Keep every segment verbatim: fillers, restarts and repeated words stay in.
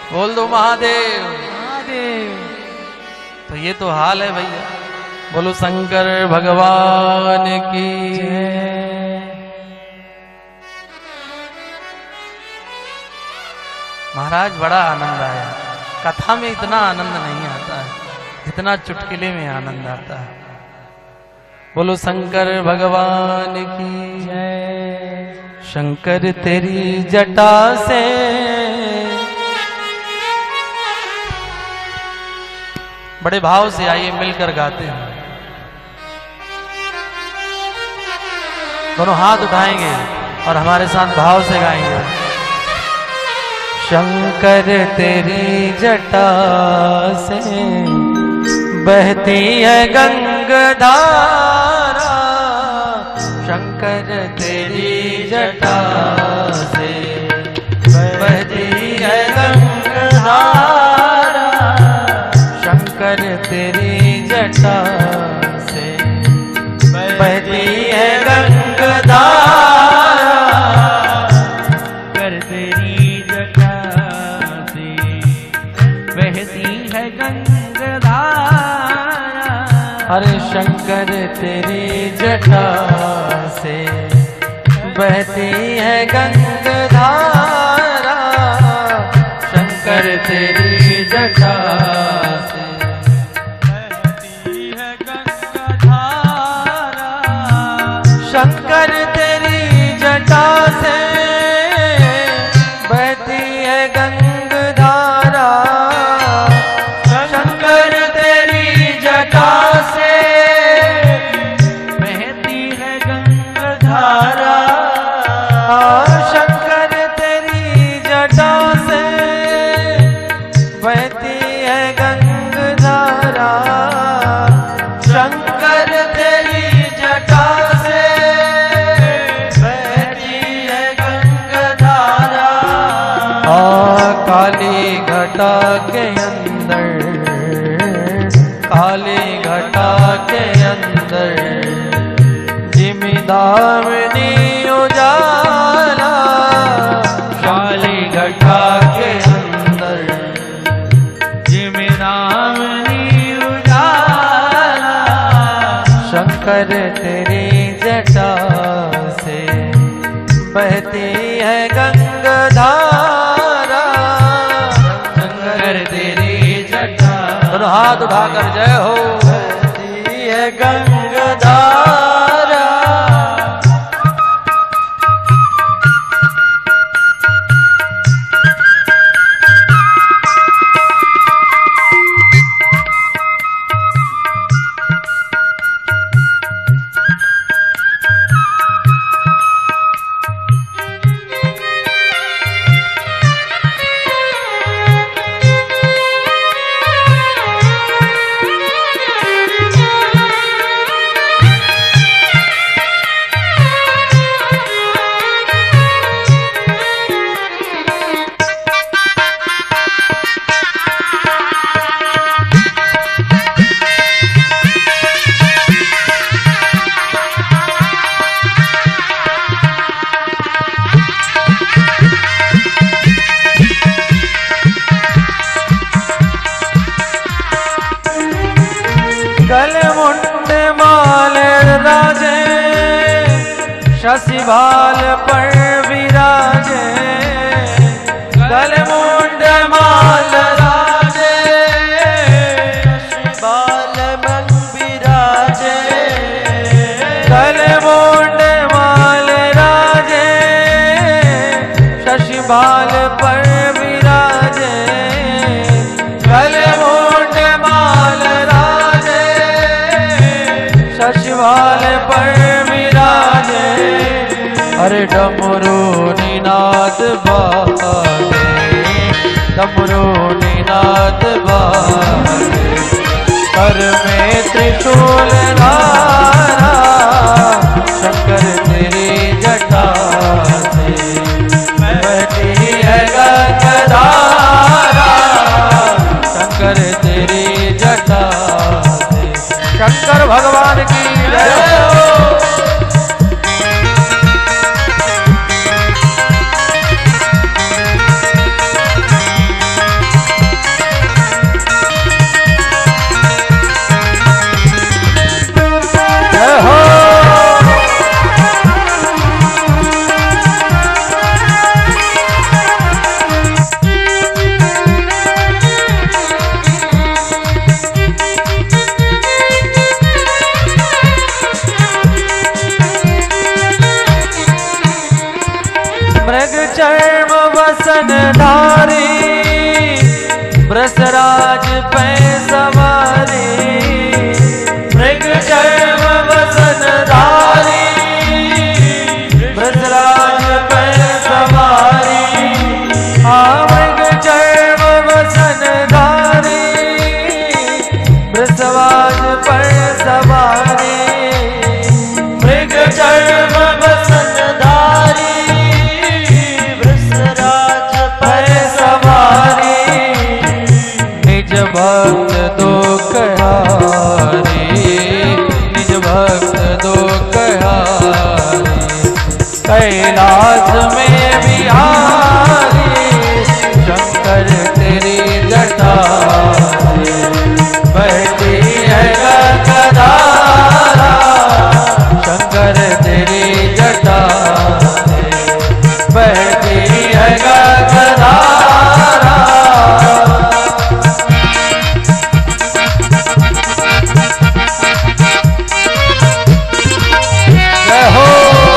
बोल दो महादेव महादेव। तो ये तो हाल है भैया। बोलो शंकर भगवान की जय। महाराज बड़ा आनंद आया। कथा में इतना आनंद नहीं आता है जितना चुटकुले में आनंद आता है। बोलो शंकर भगवान की जय। शंकर तेरी जटा से बड़े भाव से आइए मिलकर गाते हैं। दोनों हाथ उठाएंगे और हमारे साथ भाव से गाएंगे। शंकर तेरी जटा से बहती है गंगाधारा। शंकर तेरी जटा से बहती है गंगाधारा। शंकर तेरी जटा से बहती है गंगाधारा। कर तेरी जटा से बहती है गंगाधारा। अरे शंकर तेरी जटा से बहती है गंगाधारा। शंकर तेरी जटा शंकर तेरी जटा से बहती है गंगाधारा। शंकर तेरी जटा से बहती है गंगाधारा। शंकर तेरी जटा से बहती है गंगाधारा। शंकर तेरी जटा काली घटा के अंदर, काली घटा के अंदर जिमीदामनी उजाला। काली घटा के अंदर जिमीदामनी उजाला। शंकर तेरी जटा से बहती है गंगाधारा। हाथ उठाकर जय हो। बहती है गंगाधारा। शशि बाल पर विराजे। गल मुंड माल राजे। शशि बाल मन विराजे। गल मुंड माल राजे। शशि बाल पर विराजे। गल मुंड माल राजे। शशि बाल पर विराजे। अरे डमरू निनाद बाजे। डमरू निनाद बाजे। कर में त्रिशूल धारा। शंकर तेरी जटा से बहती है गंगाधारा। शंकर तेरी जटा से। शंकर भगवान की जय हो। भक्त दुख हारी, निज भक्त दुख हारी। कैलाश में बिहारी शंकर तेरी जटा बहती है गंगाधारा, शंकर तेरी जटा बहती है गंगाधारा। जय हो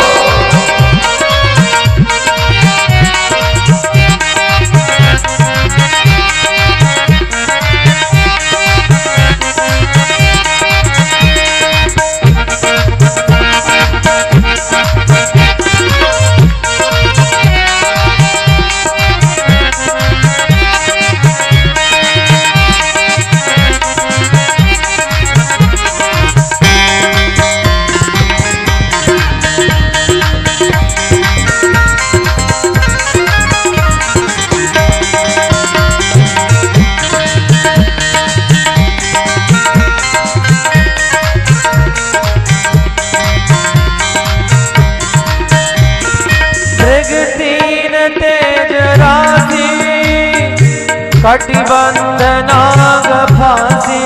कटिबंध नाग फांसी,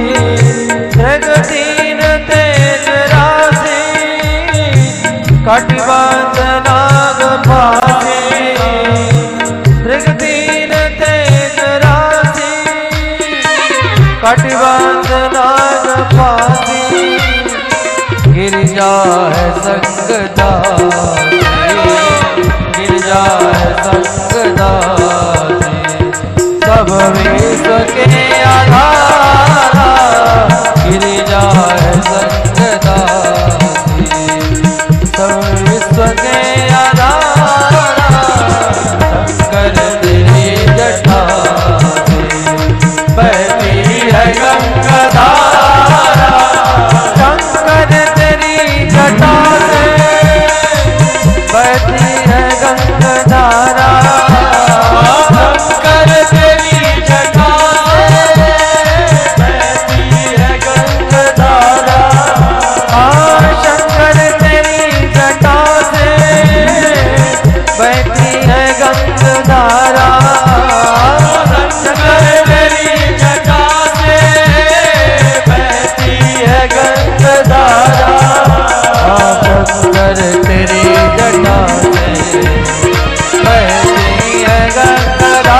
जगदीन तेज राशि कटिबंध नाग फांसी, जगदीन तेज राशि कटिबंध नाग फांसी। गिरिजा है संगदासी, गिरिजा है संगदासी, सब विश्व के आधारा। गिरिजा है संगदासी, सब विश्व के आधारा। शंकर तेरी जटा बहती है गंगाधारा, शंकर तेरी जटा से बहती है गंगाधारा। शंकर तेरी जटा से बहती है गंगाधारा, शंकर तेरी जटा से बहती है गंगाधारा। शंकर तेरी जटा से बहती है गंगाधारा, शंकर तेरी जटा से बहती है गंगाधारा।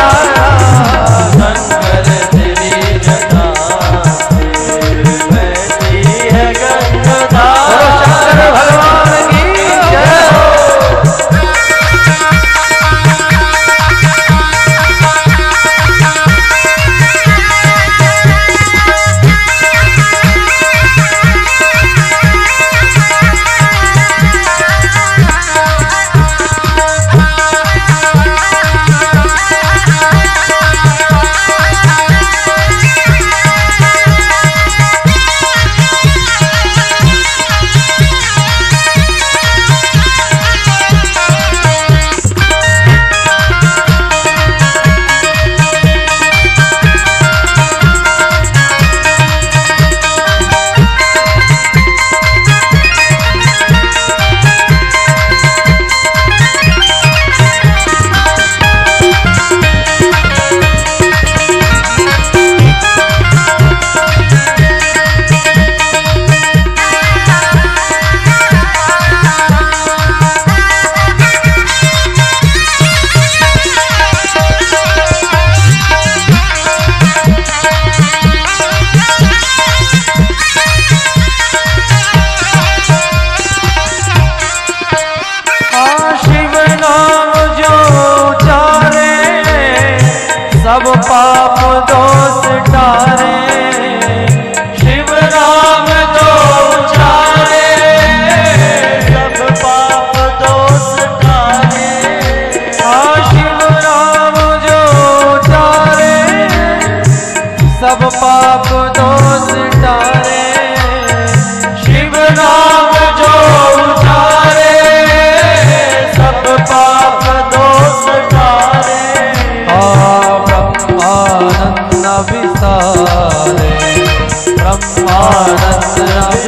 शंकर तेरी जटा से बहती है गंगाधारा। शंकर भगवान की जय हो। सब पाप दोष टारे, शिव नाम जो उचारे सब पाप दोष टारे। हाँ शिव नाम जो उचारे सब पाप दोष टारे, शिव नाम जो उचारे सब पाप दोष टारे। ब्रह्मानंद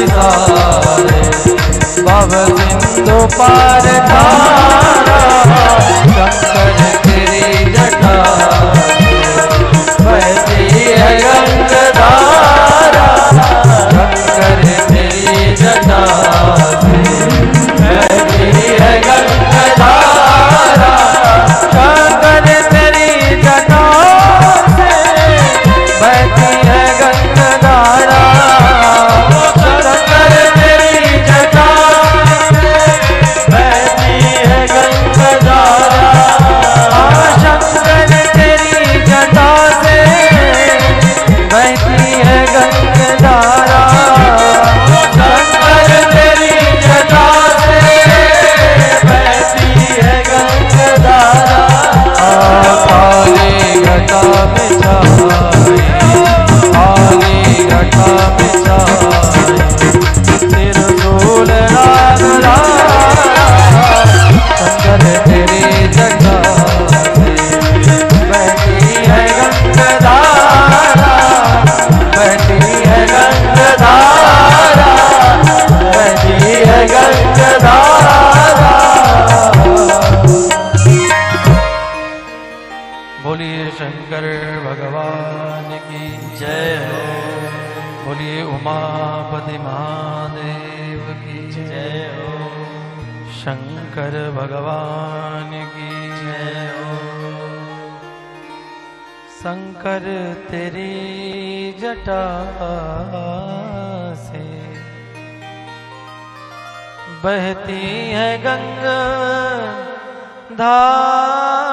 विसारे भव सिंधु पार तारा शंकर तेरी जटा बहती है गंगाधारा शंकर तेरी जटा बहती है गंगाधारा शंकर तेरी जटा से बहती है गंगाधारा शंकर तेरी जटा से बहती है गंगाधारा शंकर तेरी जटा से बहती है गंगाधारा शंकर तेरी जटा से बहती है गंगाधारा काली घटा में छाई काली घटा में छाई त्रिशूल राग शंकर तेरी जटा से बहती है गंगाधारा बहती है गंगाधारा बहती है गंगाधारा। बोलिए शंकर भगवान की जय हो बोलिए उमापति महादेव की जय हो शंकर भगवान की जय हो। शंकर तेरी जटा से बहती है गंगा धारा